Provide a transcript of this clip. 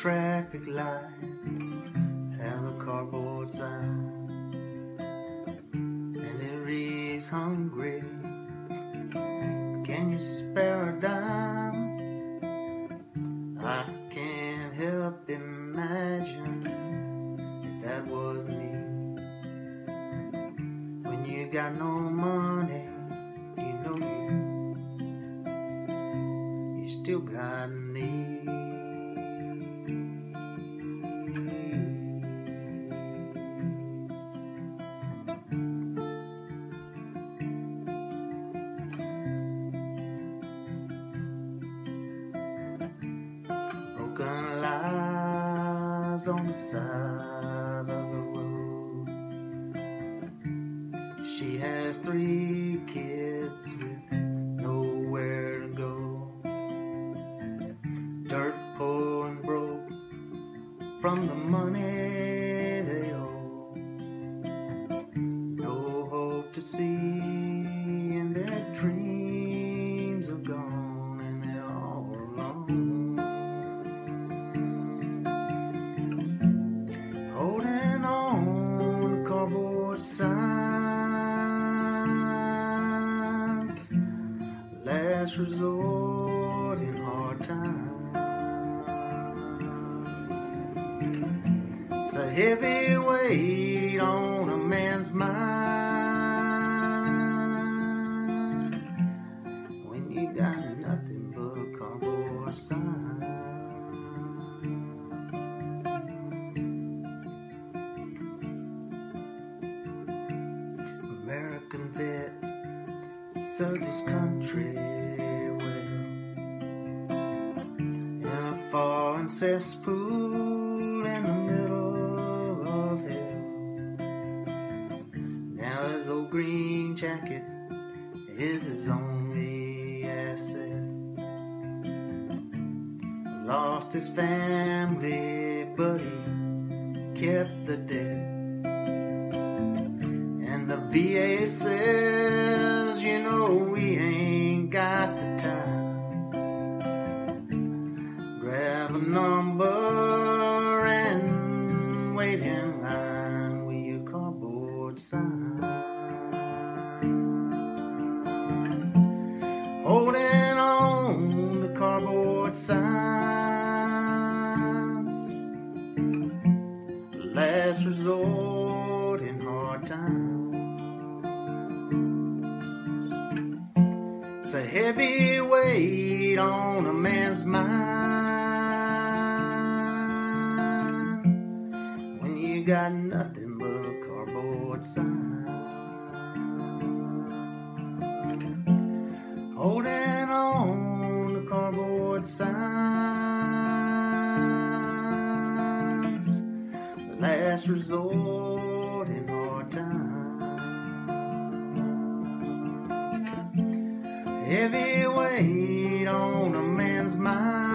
traffic light has a cardboard sign, and it reads hungry. Can you spare a dime? I can't help imagine if that was me. When you got no money, you know you still got needs. Broken lives on the side of the road. She has 3 kids with nowhere to go. Dirt poor and broke from the money they owe. No hope to see, and their dreams are gone, and they're all alone. Holding on to cardboard signs, last resort in hard times. It's a heavy weight on a man's mind when you got nothing but a cardboard sign. American vet served his country well in a foreign cesspool in the middle of hell. Now his old green jacket is his only asset. Lost his family, but he kept the debt. And the VA says, you know, we ain't got the time. Grab a number and wait in line with your cardboard sign. Holding on to cardboard signs, last resort in hard times. It's a heavy weight on a man's mind when you got nothing but a cardboard sign. Holding on to cardboard signs, last resort in hard times. Heavy weight on a man's mind